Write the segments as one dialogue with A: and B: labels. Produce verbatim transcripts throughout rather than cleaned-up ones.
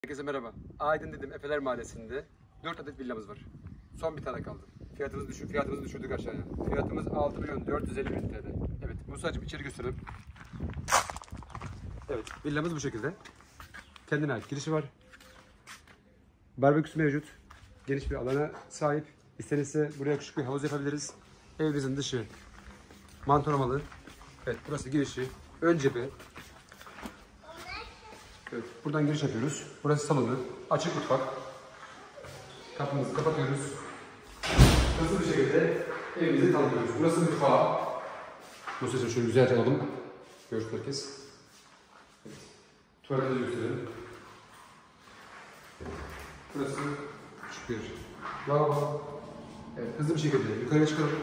A: Herkese merhaba. Aydın dedim Efeler Mahallesi'nde dört adet villamız var. Son bir tane kaldı. Fiyatımızı, düşür, fiyatımızı düşürdük aşağıya. Fiyatımız altı milyon dört yüz elli bin T L. Evet, Musa'cığım içeri gösterelim. Evet, villamız bu şekilde. Kendine ait girişi var. Barbeküsü mevcut. Geniş bir alana sahip. İstenirse buraya küçük bir havuz yapabiliriz. Evimizin dışı mantoramalı. Evet, burası girişi. Ön cephe. Evet, buradan giriş yapıyoruz. Burası salonu, açık mutfak. Kapımızı kapatıyoruz. Hızlı bir şekilde evimizi tanıtıyoruz. Burası mutfağı. Bu sesi şöyle güzelce alalım. Görsün herkes. Evet. Tuvaletimizi gösterelim. Burası küçük bir lavabo. Evet, hızlı bir şekilde yukarıya çıkalım.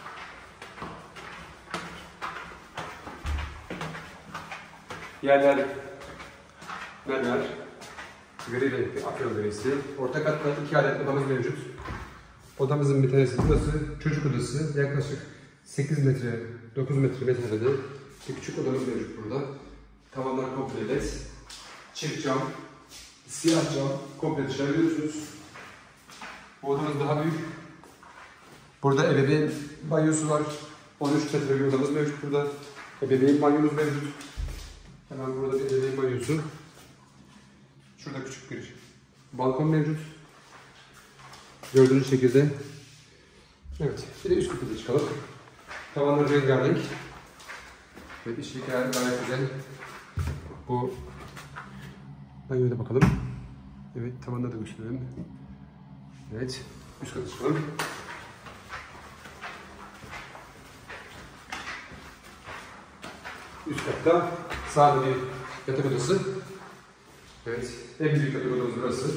A: Yerler mermer, gri renkli afyon grisi. Orta katta iki adet odamız mevcut. Odamızın bir tanesi burası, çocuk odası. Yaklaşık sekiz metre, dokuz metre mesafede bir küçük odamız mevcut burada. Tavanlar komple led, çift cam, siyah cam, komple dışarı görüyorsunuz. Bu odamız daha büyük. Burada ebeveyn banyosu var. on üç metre bir odamız mevcut burada. Ebeveyn banyomuz mevcut. Hemen burada bir ebeveyn banyosu. Şurada küçük bir balkon mevcut. Gördüğünüz şekilde. Evet, bir de üst katına çıkalım. Tavanlar rengarenk. Evet, işçilik gayet güzel. Bu banyoya da bakalım. Evet, tavanları da gösterelim. Evet, üst kata çıkalım. Üst katta sağda bir yatak odası. Evet, en büyük yatak odamız burası.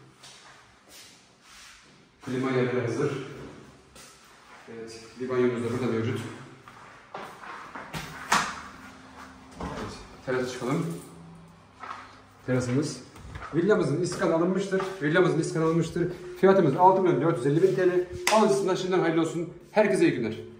A: Klima yerleri hazır. Evet, bir banyomuz da burada mevcut. Evet, terasa çıkalım. Terasımız. Villamızın iskanı alınmıştır. Villamızın iskanı alınmıştır. Fiyatımız altı milyon dört yüz elli bin T L. Alıcısından şimdiden hayırlı olsun. Herkese iyi günler.